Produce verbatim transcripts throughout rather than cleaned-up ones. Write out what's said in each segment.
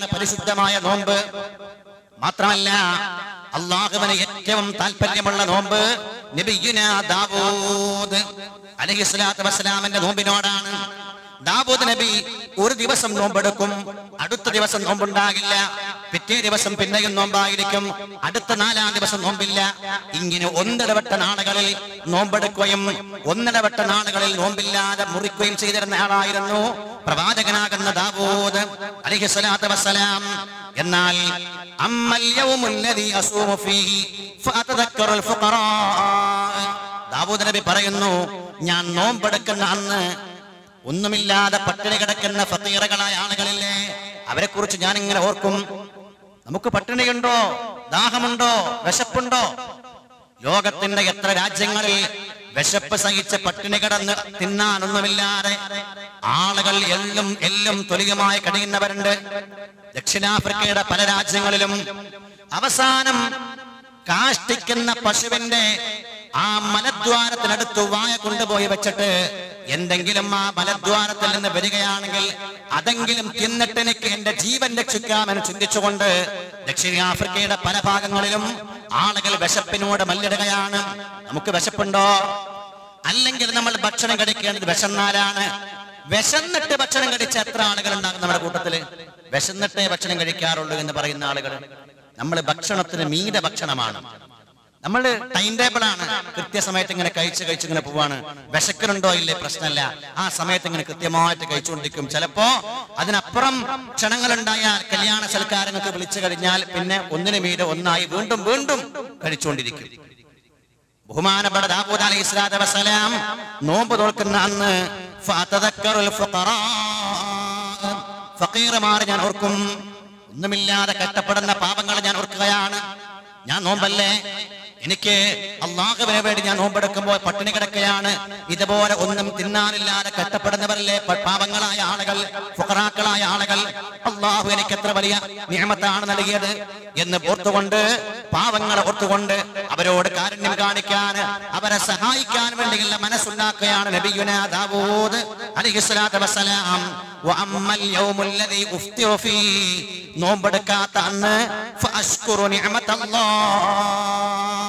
മുറിക്കാതെ പരിശുദ്ധമായ നോമ്പ്. മാത്രമല്ല അല്ലാഹുവിന് ഏറ്റവും താല്പര്യമുള്ള നോമ്പ് നബിയുനാ ദാവൂദ് അലൈഹിസ്സലാത്തു വസ്സലാമിന്റെ നോമ്പിനോടാണ്. ദാവൂദ് നബി ഒരു ദിവസം നോമ്പെടുക്കും, അടുത്ത ദിവസം നോമ്പുണ്ടാകില്ല, പിറ്റേ ദിവസം പിന്നെയും നോമ്പായിരിക്കും, അടുത്ത നാലാം ദിവസം നോമ്പില്ല. ഇങ്ങനെ ഒന്നിടവട്ട നാളുകളിൽ നോമ്പെടുക്കുകയും ഒന്നിടവട്ട നാളുകളിൽ നോമ്പില്ലാതെ മുറിക്കുകയും ചെയ്തിരുന്ന ആളായിരുന്നു പ്രവാചകനാകുന്ന ദാവൂദ് അലൈഹിസ്സലാത്തു വസ്സലാം. എന്നാൽ അമ്മൽ യൗമുല്ലദീ അസൂമു ഫീഹി ഫഅതദക്കറുൽ ഫുഖറാ, ദാവൂദ് നബി പറയുന്നു, ഞാൻ നോമ്പെടുക്കുന്ന അന്ന് ഒന്നുമില്ലാതെ പട്ടിണി കിടക്കുന്ന ഫഖീറുകളായ ആളുകളില്ലേ, അവരെ കുറിച്ച് ഞാൻ ഇങ്ങനെ ഓർക്കും. നമുക്ക് പട്ടിണിയുണ്ടോ, ദാഹമുണ്ടോ, വിശപ്പുണ്ടോ? ലോകത്തിന്റെ എത്ര രാജ്യങ്ങളിൽ വിശപ്പ് സഹിച്ച് പട്ടിണി കിടന്ന് തിന്നാനൊന്നുമില്ലാതെ ആളുകൾ എല്ലും എല്ലും തൊലിയുമായി കഴിയുന്നവരുണ്ട്. ദക്ഷിണാഫ്രിക്കയുടെ പല രാജ്യങ്ങളിലും അവസാനം കാഷ്ടിക്കുന്ന പശുവിന്റെ ആ മലദ്വാരത്തിനടുത്ത് വായ കൊണ്ടുപോയി വെച്ചിട്ട് എന്തെങ്കിലും ആ മലദ്വാരത്തിൽ നിന്ന് വരികയാണെങ്കിൽ അതെങ്കിലും തിന്നിട്ട് എനിക്ക് എന്റെ ജീവൻ രക്ഷിക്കാമെന്ന് ചിന്തിച്ചുകൊണ്ട് ദക്ഷിണാഫ്രിക്കയുടെ പല ഭാഗങ്ങളിലും ആളുകൾ വിശപ്പിനോട് മല്ലിടുകയാണ്. നമുക്ക് വിശപ്പുണ്ടോ? അല്ലെങ്കിൽ നമ്മൾ ഭക്ഷണം കഴിക്കേണ്ടത് വിശന്നാലാണ്. വിശന്നിട്ട് ഭക്ഷണം കഴിച്ച എത്ര ആളുകൾ ഉണ്ടാകും നമ്മുടെ കൂട്ടത്തില്? വിശന്നിട്ടേ ഭക്ഷണം കഴിക്കാറുള്ളൂ എന്ന് പറയുന്ന ആളുകൾ. നമ്മൾ ഭക്ഷണത്തിന് മീത ഭക്ഷണമാണ്. നമ്മൾ ടൈം ടേബിൾ ആണ്, കൃത്യസമയത്ത് ഇങ്ങനെ കഴിച്ച് കഴിച്ച് ഇങ്ങനെ പോവാണ്. വിശക്കലുണ്ടോ ഇല്ലേ പ്രശ്നമല്ല, ആ സമയത്ത് ഇങ്ങനെ കൃത്യമായിട്ട് കഴിച്ചുകൊണ്ടിരിക്കും. ചിലപ്പോ അതിനപ്പുറം ക്ഷണങ്ങൾ ഉണ്ടായാൽ കല്യാണ സൽക്കാരങ്ങൾക്ക് വിളിച്ചു കഴിഞ്ഞാൽ പിന്നെ ഒന്നിനു മീതെ ഒന്നായി വീണ്ടും വീണ്ടും കഴിച്ചുകൊണ്ടിരിക്കും. ബഹുമാനപ്പെട്ട ദാവൂദ് അലൈഹിസ്സലാത്തു വസ്സലാം നോമ്പ് നോക്കുന്ന അന്ന് ഫഅതദക്കറുൽ ഫുഖറാ, ഫഖീറുമാരെ ഞാൻ ഓർക്കും. ഒന്നുമില്ലാതെ കഷ്ടപ്പെടുന്ന പാപങ്ങൾ ഞാൻ ഓർക്കുകയാണ്. ഞാൻ നോമ്പല്ലേ, എനിക്ക് അല്ലാഹുവിനെ വേണ്ടി ഞാൻ നോമ്പെടുക്കുമ്പോൾ പട്ടിണി കിടക്കുകയാണ്. ഇതുപോലെ ഒന്നും തിന്നാനില്ലാതെ കഷ്ടപ്പെടുന്നവരല്ലേ പാവങ്ങളായ ആളുകൾ, ഫുഖറാക്കളായ ആളുകൾ. അല്ലാഹു എനിക്ക് എത്ര വലിയ നിഅമത്താണ് നൽകിയത് എന്ന് ഓർത്തുകൊണ്ട്, പാവങ്ങളെ ഓർത്തുകൊണ്ട് അവരോട് കാരുണ്യം കാണിക്കാൻ, അവരെ സഹായിക്കാൻ വേണ്ടിയുള്ള മനസ്സുണ്ടാക്കുകയാണ് നബിയുനാ ദാവൂദ് അലൈഹിസ്സലാത്തു വസ്സലാം. വഅമ്മൽ യൗമുല്ലദീ ഉഫ്തിറു ഫീഹി, നോമ്പെടുക്കാത്ത അന്ന് ഫഅശ്കുറു നിഅമത്തല്ലാഹ്,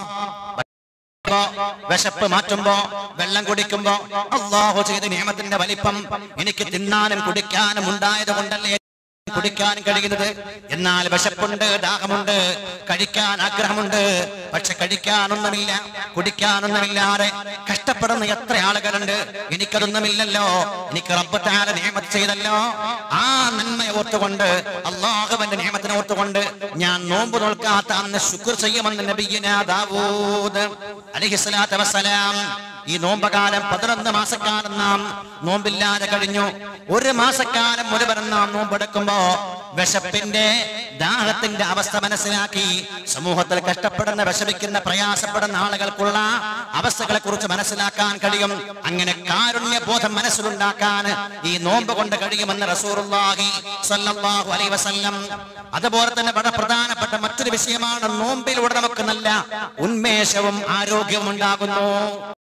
വിശപ്പ് മാറ്റുമ്പോ വെള്ളം കുടിക്കുമ്പോ അല്ലാഹു ചെയ്ത നിഅമത്തിന്റെ വലിപ്പം എനിക്ക് തിന്നാനും കുടിക്കാനും ഉണ്ടായത് കൊണ്ടല്ലേ കുടിക്കാൻ കഴിയുന്നത്. എന്നാൽ വിശപ്പുണ്ട്, ദാഹമുണ്ട്, കഴിക്കാൻ ആഗ്രഹമുണ്ട്, പക്ഷെ കഴിക്കാനൊന്നുമില്ല, കുടിക്കാനൊന്നുമില്ലാതെ കഷ്ടപ്പെടുന്ന എത്ര ആളുകളുണ്ട്. എനിക്കതൊന്നുമില്ലല്ലോ, എനിക്ക് റബ്ബ് തആല നിഅമത്ത് ചെയ്തല്ലോ. ആ നന്മയെ ഓർത്തുകൊണ്ട്, അല്ലാഹുവിന്റെ നിഅമത്തിനെ ഓർത്തുകൊണ്ട് ഞാൻ നോമ്പ് നോൽക്കാത്ത അന്ന് ശുക്ർ ചെയ്യുമെന്ന് നബിയുനാ ദാവൂദ് അലൈഹിസ്സലാത്തു വസ്സലാം. ഈ നോമ്പകാലം പതിനൊന്ന് മാസക്കാലം നാം നോമ്പില്ലാതെ കഴിഞ്ഞു. ഒരു മാസക്കാലം മുഴുവൻ നാം നോമ്പെടുക്കുമ്പോ വിശപ്പിന്റെ ദാഹത്തിന്റെ അവസ്ഥ മനസ്സിലാക്കി സമൂഹത്തിൽ കഷ്ടപ്പെടുന്ന, വിഷമിക്കുന്ന, പ്രയാസപ്പെടുന്ന ആളുകൾക്കുള്ള അവസ്ഥകളെ കുറിച്ച് മനസ്സിലാക്കാൻ കഴിയും. അങ്ങനെ കാരുണ്യബോധം മനസ്സിലുണ്ടാക്കാൻ ഈ നോമ്പ് കൊണ്ട് കഴിയുമെന്ന് റസൂലുള്ളാഹി സ്വല്ലല്ലാഹു അലൈഹി വസല്ലം. അതുപോലെ തന്നെ വളരെ പ്രധാനപ്പെട്ട മറ്റൊരു വിഷയമാണ്, നോമ്പിലൂടെ നമുക്ക് നല്ല ഉന്മേഷവും ആരോഗ്യവും ഉണ്ടാകുന്നു.